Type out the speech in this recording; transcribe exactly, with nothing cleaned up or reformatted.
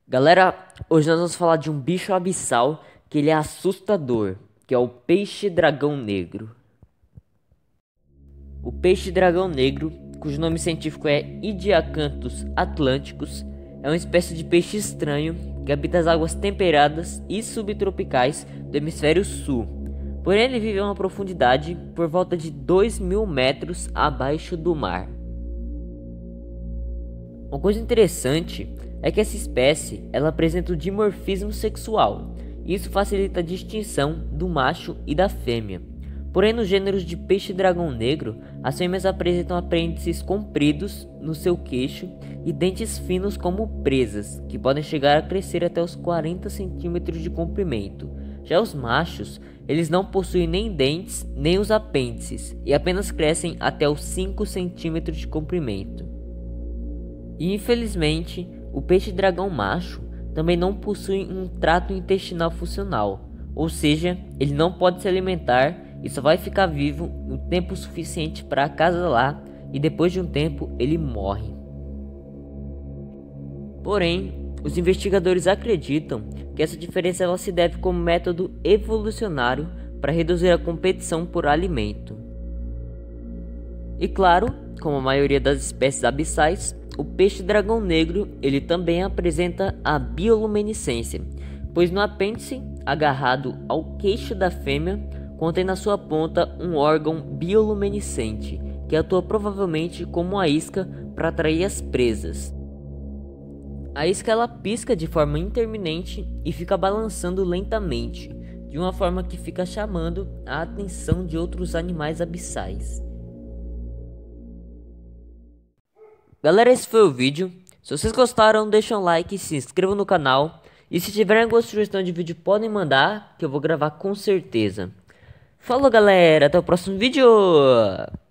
Galera, hoje nós vamos falar de um bicho abissal que ele é assustador, que é o peixe-dragão negro. O peixe-dragão negro, cujo nome científico é Ediacanthus atlanticus, é uma espécie de peixe estranho que habita as águas temperadas e subtropicais do hemisfério sul. Porém, ele vive a uma profundidade por volta de dois mil metros abaixo do mar. Uma coisa interessante é que essa espécie ela apresenta o dimorfismo sexual, e isso facilita a distinção do macho e da fêmea. Porém, nos gêneros de peixe-dragão negro, as fêmeas apresentam apêndices compridos no seu queixo e dentes finos como presas, que podem chegar a crescer até os quarenta centímetros de comprimento. Já os machos, eles não possuem nem dentes nem os apêndices e apenas crescem até os cinco centímetros de comprimento. E infelizmente, o peixe-dragão macho também não possui um trato intestinal funcional, ou seja, ele não pode se alimentar e só vai ficar vivo o tempo suficiente para acasalar e depois de um tempo ele morre. Porém, os investigadores acreditam que essa diferença ela se deve como método evolucionário para reduzir a competição por alimento. E claro, como a maioria das espécies abissais, o peixe-dragão negro ele também apresenta a bioluminescência, pois no apêndice agarrado ao queixo da fêmea contém na sua ponta um órgão bioluminescente que atua provavelmente como uma isca para atrair as presas. A isca ela pisca de forma intermitente e fica balançando lentamente, de uma forma que fica chamando a atenção de outros animais abissais. Galera, esse foi o vídeo. Se vocês gostaram, deixem um like, se inscrevam no canal. E se tiverem alguma sugestão de vídeo, podem mandar, que eu vou gravar com certeza. Falou, galera, até o próximo vídeo.